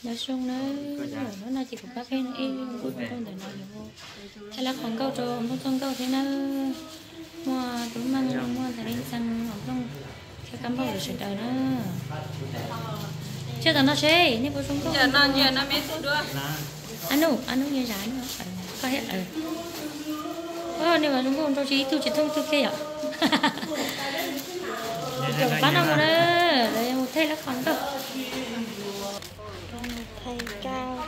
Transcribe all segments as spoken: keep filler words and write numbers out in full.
nói chung nó nó là chỉ có bác hay nó im vui với con để nói nhiều vô thế là còn câu trò không trong câu thế nó mua túi măng mua thằng đi sang không trong cái cắm bao để sửa đời nó chưa tao nó chơi nhưng bữa chúng tôi giờ nó giờ nó mấy tuổi đứa anh nu anh nu như giá nữa có hết ở ơ nếu mà chúng tôi cho chị tôi chỉ thông tôi kia ạ bán đâu nữa đây một thay là còn đâu thay cao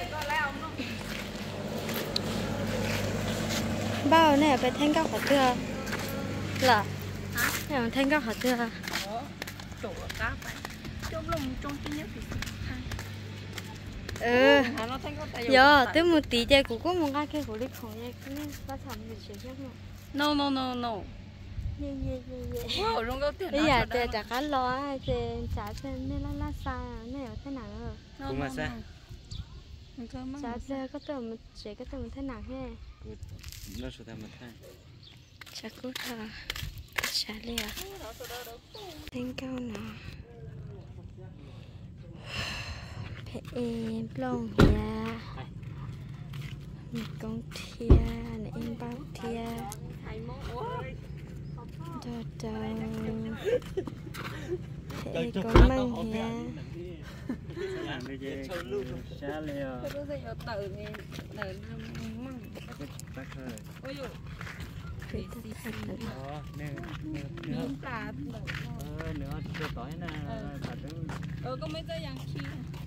bao này phải thanh cao hả thưa là này thanh cao hả thưa chủ cá phải trong lòng trong cái nhớ thì ừ nó thanh cao tại giờ tới một tí chơi cũng có một cái kia của đi không vậy cái bác thằng mình sẽ nhớ mà no no no no ye ye ye ye wow luôn có tiền bây giờ thì chả cá lo thì chả thì nên là lá xa này ở thế nào rồi cũng mà sao chả thì có tầm sẽ có tầm thế nào he nó sẽ làm một thay chả cút à chả liền thanh cao nào phải em plong ya một con thia này em bao thia cho cho phải con măng ya bây giờ xa liền tôi thấy ở tự này tự măng bắt thôi ôi dồi phải thật thật đó nè nữa miếng pla ờ nữa chưa tỏi nè phải đứng ờ có mấy cái dạng chi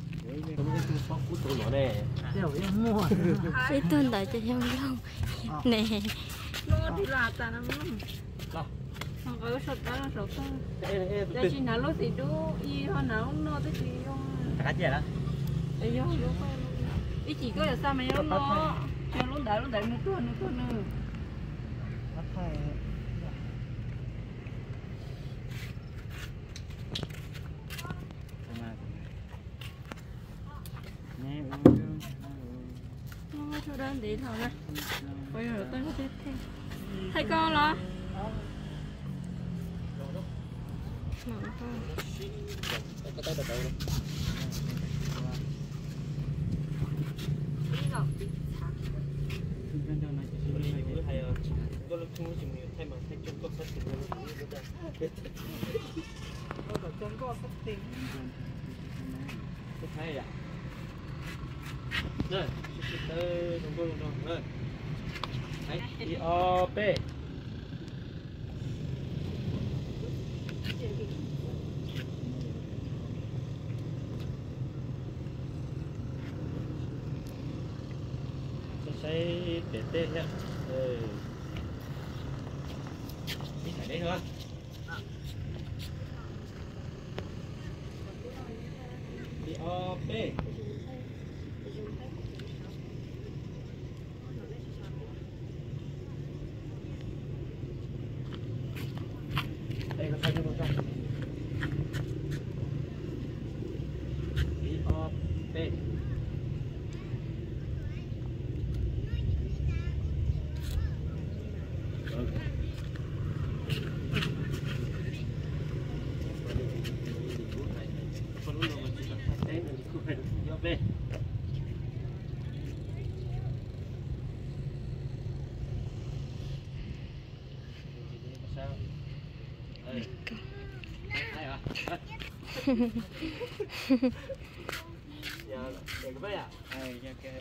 cái tuần đợi cho nhau lâu nè nó thì là ta nó nó có sốt đó là sốt đó chỉ nào lúc thì đu y hoa nào nó tới gì không cá gì đó ấy do lúc ý chỉ có là sao mày nó cho lúc đợi lúc đợi một tuần một tuần nữa nó cho đơn đi thôi nè bây giờ tôi có chết thêm thấy con lo thấy à đây đây đồng đồng đồng đây đấy i o p sẽ để tên nhá ừ đi phải đây thôi i o p đây là phải cho nó ra i o p giờ để cái à ai giờ cái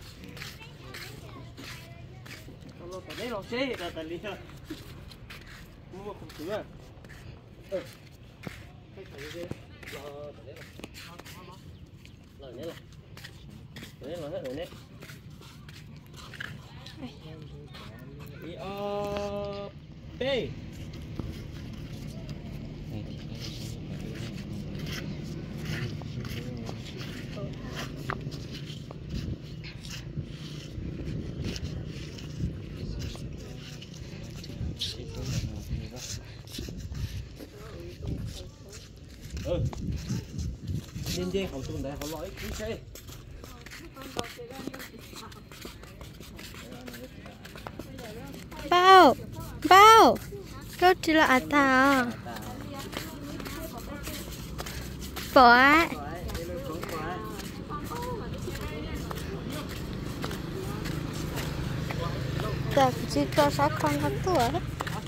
nó phải đấy nó xe là tại lý do mua không chứa à ừ cái phải gì lo tại đấy là lo đấy là đấy là hết rồi đấy i o p ừ nhân dân hậu tuần đại họ nói cứ xe bao bao câu chỉ là à ta bỏ ta chỉ cho sáu con hết tuổi hết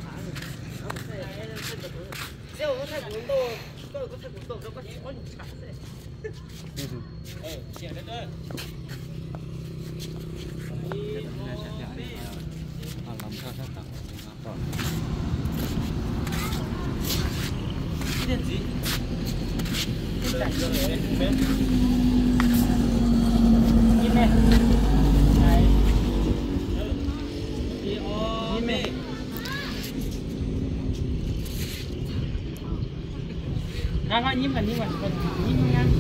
Ra coi nhím gần nhím gần nhím nha.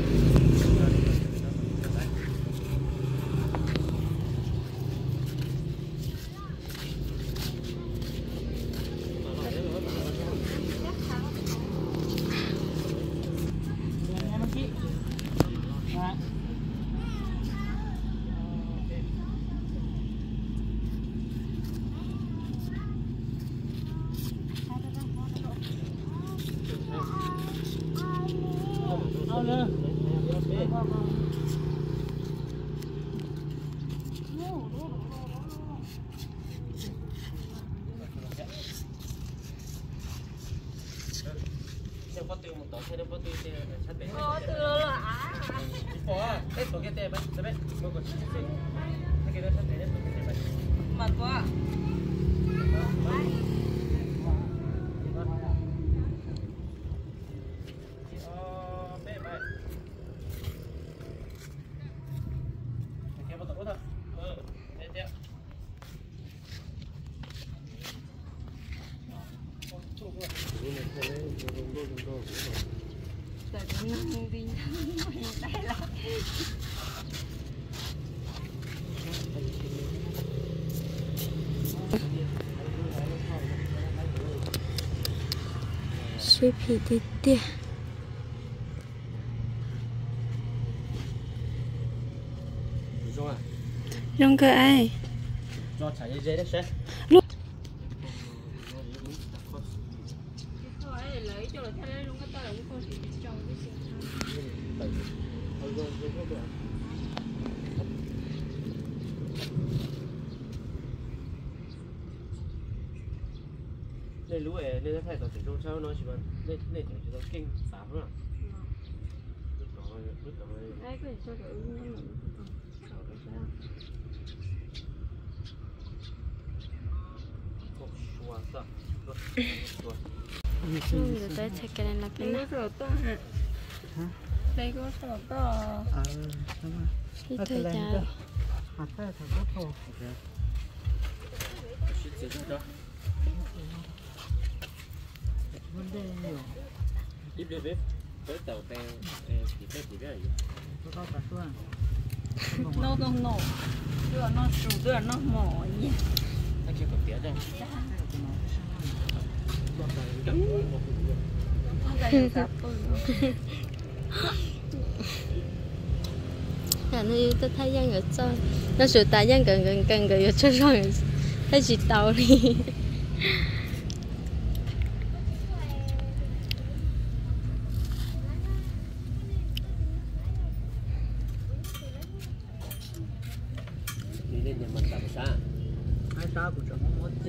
Có tiêu một tổ xe đâu có tiêu xe sát bể. Có tiêu là á. Có, cái tổ kia tè bánh, tè bánh, một con xe. Cái kia đó sát bể đấy, tổ kia tè bánh. Mệt quá. suy phì đi tia rong cơ ai cho chả dây dây đấy xe lúc lấy cho là thay luôn cái tay cũng không chỉ trồng cái gì đây lúa này đây phải tổ chức trong sao nó chỉ mà đây đây tổ chức trong kinh sám nữa rất rồi rất rồi đấy cái cho cái nhưng người ta thấy cái này là cái này có to hả đây có sổ to ờ đúng rồi thì thôi chào hạt thế thật tốt thôi vấn đề nhiều ít được biết tới tàu tàu chỉ biết chỉ biết là gì có có cả xuân nó nó nổ tức là nó sụt tức là nó mỏ gì anh chưa còn tía đây là nó tôi thấy dân ở cho nó sửa tài dân gần gần gần gần cho rồi thấy chị tàu đi đi lên nhà mình tạm xa hai sao cũng chẳng có gì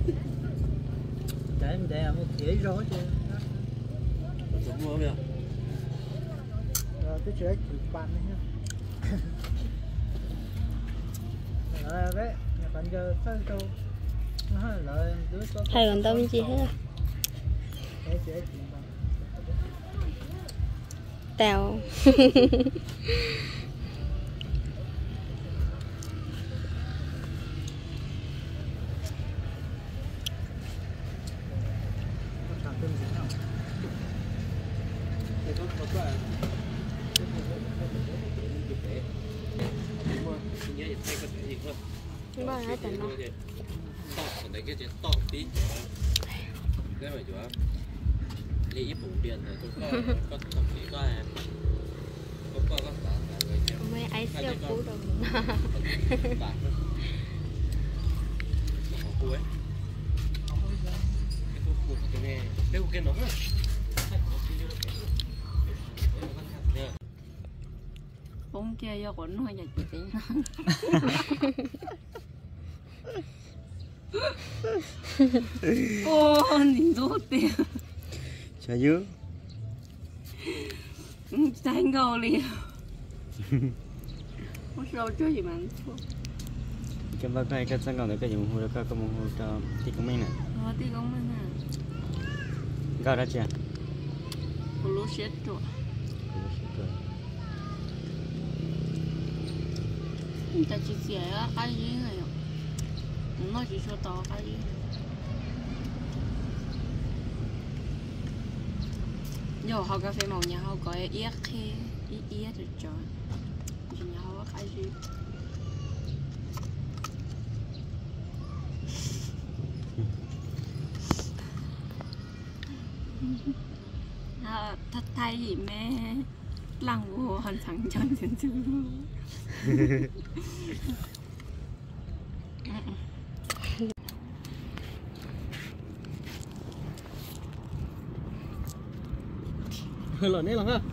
để mình để một ghế rồi chứ chúng mua không rồi cái chuyện chịu bàn đấy nhá rồi đấy nhà bạn giờ sao đâu nó lại đứa có hai còn tôm gì hết cái chuyện chịu bàn tèo Ba hai tấn đó. To, còn đấy cái chuyện to tí. Cái phải chưa? Đi ít bụng tiền này tôi có có có tí có à. Có có có cả cả người theo. mấy ai siêu cú rồi. Bạc. Có cú ấy. Cái cú cú cái này, cái cú kia nóng à. bông kia do quẩn hơi nhạt chị ô nhìn tốt tiền cho dữ trái ngầu liền không sao chơi gì mà cái bác này cái sang còn được cái dùng hồ cái cái hồ cho tí công minh này ờ tí công minh à gạo ra chưa hồ lô chết rồi ta chỉ xẻ cái gì này nó chỉ cho to cái gì giờ họ cà phê màu nhà họ có yết khi yết yết được cho chỉ nhà họ cái gì à thật thay gì mẹ lăng vô hành thẳng chân chân chân hơi lợn đấy lắm ha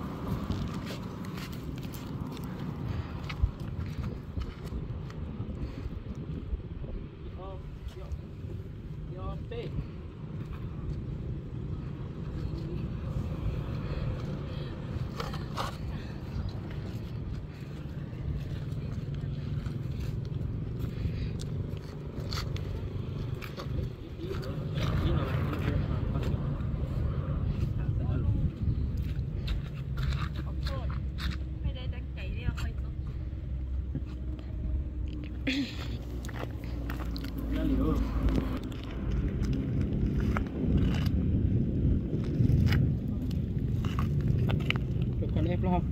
con ép lo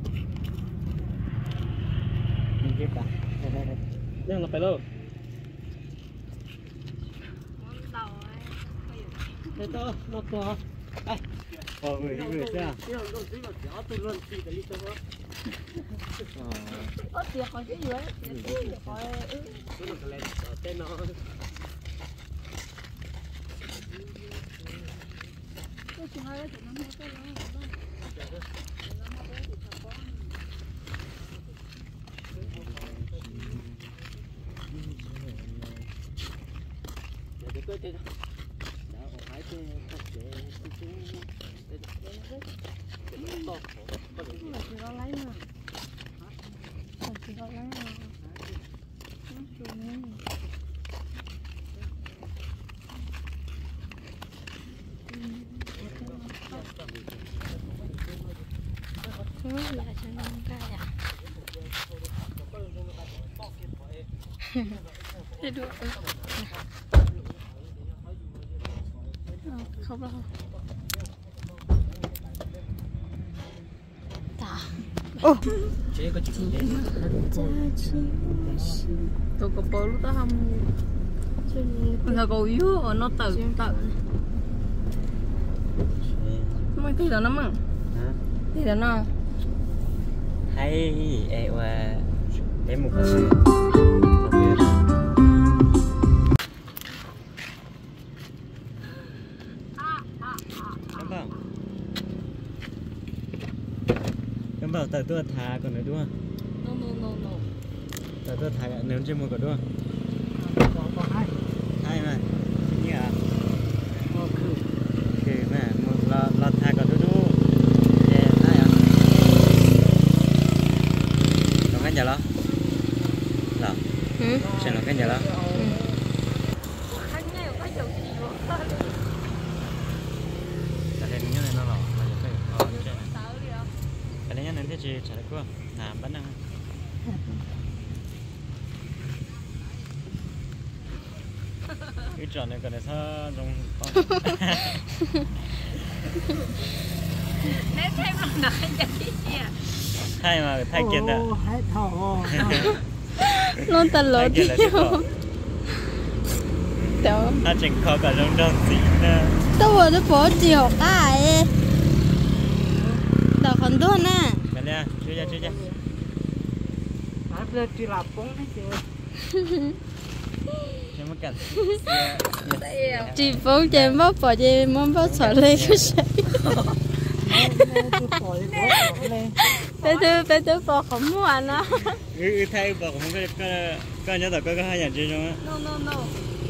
mình ghép cả đây đây đây đây là phải đâu đây to nó to đây ờ người người ra ớt tiệc khỏi cái gì đấy khỏi tên nó là cho nó cái à để được không đâu ta ô chế có chuyện gì tôi có bơ lúc đó không mình là cầu yếu ở nó tự tự mày thấy là nó mà thấy là nó hay em qua em một cái em bảo tại tôi thà còn nữa đúng không? no no no no tại tôi thà nếu trên một cái đúng không? có hai hai mà như à? ok ok mà một là là thà còn đúng đúng yeah hai à? Nó cái gì đó? Là sẽ là cái gì đó? chị trả lời qua làm bán năng cái trò này còn là sao trong con nếu thêm lần nữa cho chị à hai mà thay kiện đã hai thỏ luôn tần lỗ đi đâu à chỉnh khó cả trong trong gì nè đâu rồi tôi bỏ chiều cái đâu còn đua nè cái này chưa ra chưa ra hai giờ chỉ làm cũng đấy chứ chưa mất cảnh chị phóng chị mất bỏ chị muốn bắt sỏi lên cái gì bé thứ bé thứ bỏ không mua nó ừ thay bỏ không cái cái cái nhớ tao có cái hai nhà chơi trong á no no no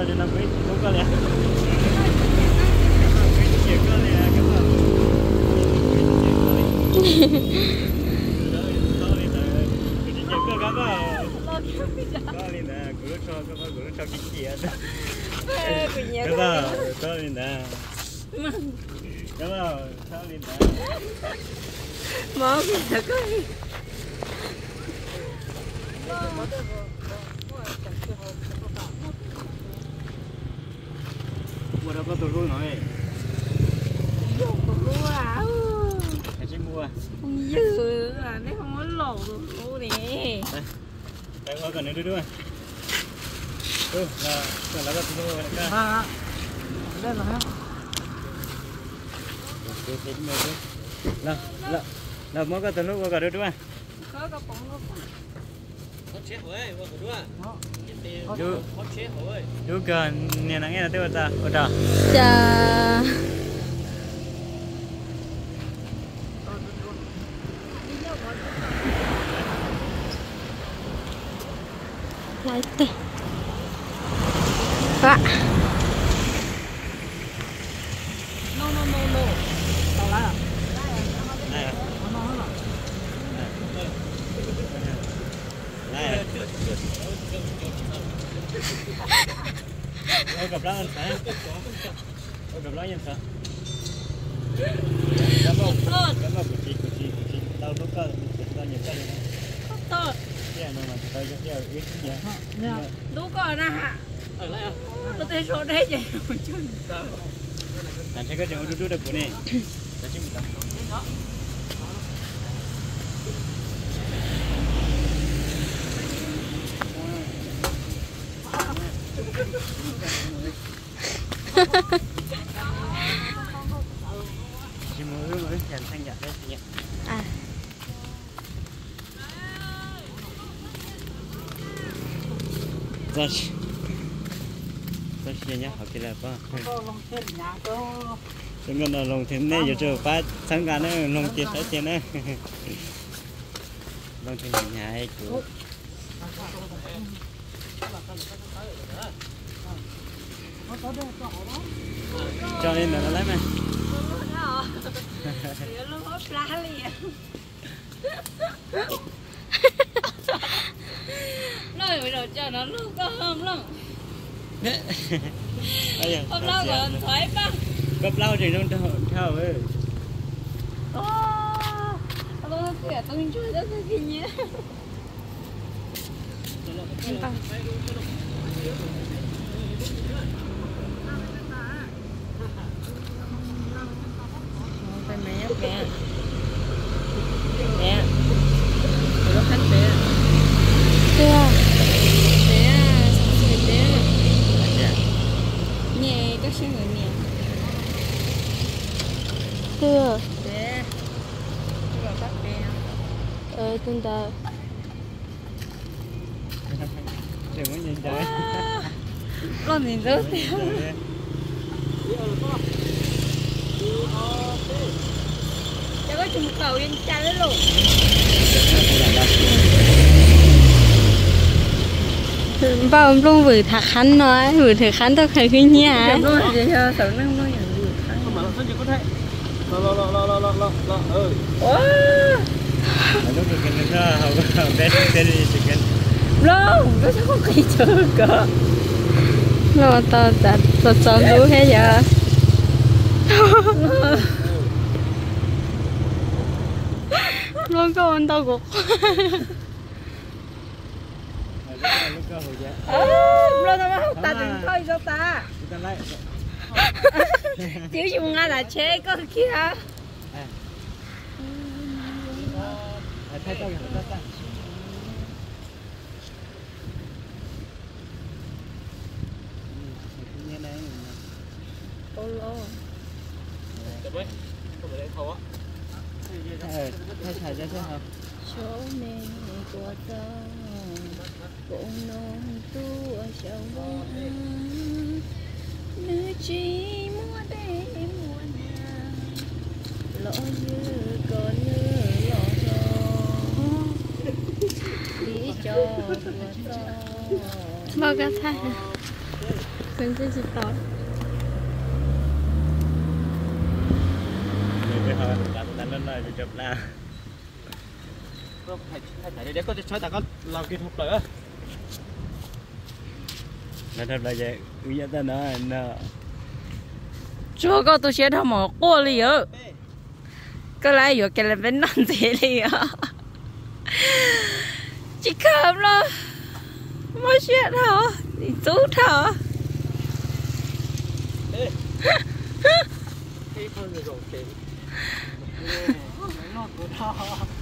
đó thì nó mới không có lẽ chỉ có lẽ cái mà có lên nè, cứ cho cái mà cứ cho cái gì đó. Cái đó, có lên nè. Cái đó, có lên nè. Món gì thật ấy. Mua đâu có tụi luôn rồi. Dùng của cô à. Hãy chỉ mua. Không dư à, nếu không có lẩu của cô nè. Cái qua cần nữa đứa đứa. Ừ, là là là cái tụi nó cái. À, đây là ha. Cái cái mua cái. Là là là mua cái tụi nó qua cái đứa đứa. Có cái bóng nó. Chú chú cần nè nó nghe là tiêu ta ở đó. Chà. Lại tê. Vạ. No no no no. Tao lại à? Này à. Nó nó là. Này. Ôi gặp lá anh phải. Ôi gặp lá anh phải. Cảm ơn. Cảm ơn chị chị chị chị. Tao lúc đó tao nhận ra rồi. Tốt. Cái này mà tao cho cái ít nhỉ. Nha. Đúng rồi nè hả? Ở lại à? Tôi thấy số đấy vậy mà chưa được. Anh thấy cái chuyện đu đu được của nè. Để chúng ta. Chỉ muốn muốn thành thanh nhạt đấy nhỉ. À. Rồi. Tôi xin nhớ học cái là ba. Đừng có nào lồng thêm này giờ cho ba sáng cả nữa lồng tiền tới tiền nữa. Lồng thêm nhà ấy của. Cho nên là lấy mà. Nói bây giờ cho nó lúc có hôm lắm. Hôm lâu còn thoải ba. Cấp lâu thì nó theo ấy. Ồ, tôi kể tôi chơi rất là kinh nhé. Tay mẹ nhóc kìa. Nè. Tôi có khách kìa. Chưa. Nè, xong rồi kìa. Nè, các xe người nè. Chưa. Nè. Tôi có khách kìa. Ờ, tên ta. Đừng có nhìn trời. Lo nhìn rớt theo. Cho có chung cầu yên cha đấy luôn. Bao luôn vừa thạc khăn nói, vừa thạc khăn tôi khai khi nhà. Chậm luôn thì sợ sợ năng nóiอย่างอื่น Không mà sao chỉ có thế. Lo lo lo lo lo lo lo lo ơi. Wow. Lúc được cái nó học bé tên đi sự kiện. Luôn, nó sao không kỳ chưa cơ. Lo tao đã tao cho lú hết giờ. Luôn có anh tao gục. Lúc cơ hồi dạ. Ơ, luôn nó học ta đừng thôi sao ta. Ta lại. Chứ dùng ngay là chế có kia. À. Thay tao ta ta. Như này. Ô lô. Được đấy. Không phải khâu á. Ờ, thay thay ra thế hả? Số mê của tao cũng non tu ở trong bóng nữ chỉ mua để mua nhà lỡ như còn nữa lọ cho đi cho của tao Bao cái thay. mình sẽ chỉ tỏ cái hơi là tụi lên này chụp là có phải phải để có cho ta có làm kỹ thuật rồi á là thật là vậy bây giờ ta nói nè chỗ có tôi sẽ thầm một cô đi ở cái này vừa cái là bên non gì đi ở chỉ cầm lo mới chuyện hả đi tú thở cái con người rồi tiền nó của thọ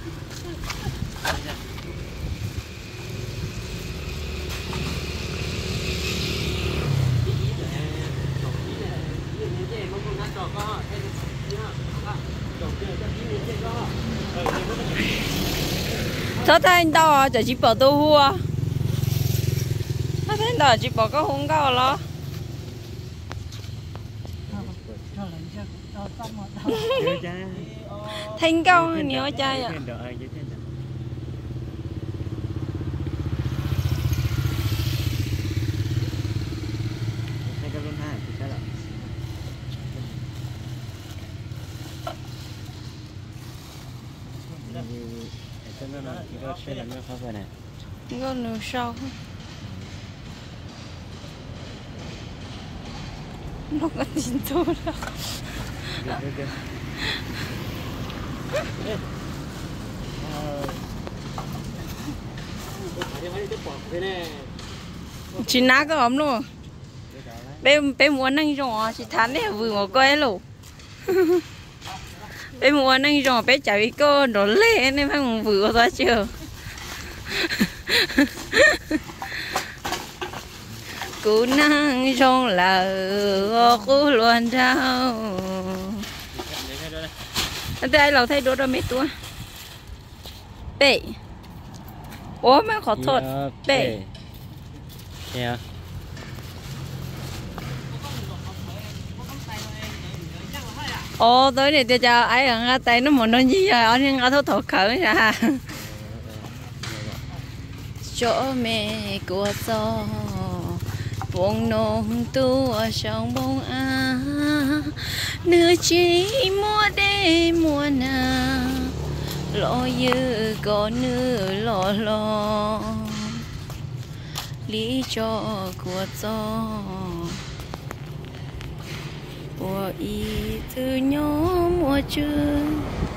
Thớ thanh đâu à, chỉ bỏ tô hua. Thớ thanh đâu chỉ bỏ cái hung cao lo. Thanh cao nhiều trai à. Có nửa sau nó có tin tôi đâu chị ná có ấm luôn bé bé muốn năng rồi chị thán đấy vừa một coi luôn bé muốn năng rồi bé chạy cô đổ lệ nên phải vừa ra chưa cú năng trong là cú luôn đâu anh thấy lâu thay đồ đó mấy tuổi bể ủa mấy khó thuật bể yeah. Ồ tới này tôi cho ấy là tay nó muốn nó gì rồi ở nhưng ở thốt thổ khởi ra chỗ mẹ của gió buông nồng tu ở trong bông á nửa chỉ mua đê mua na lo như có nửa lo lo lý cho của gió của ý từ nhỏ mùa trường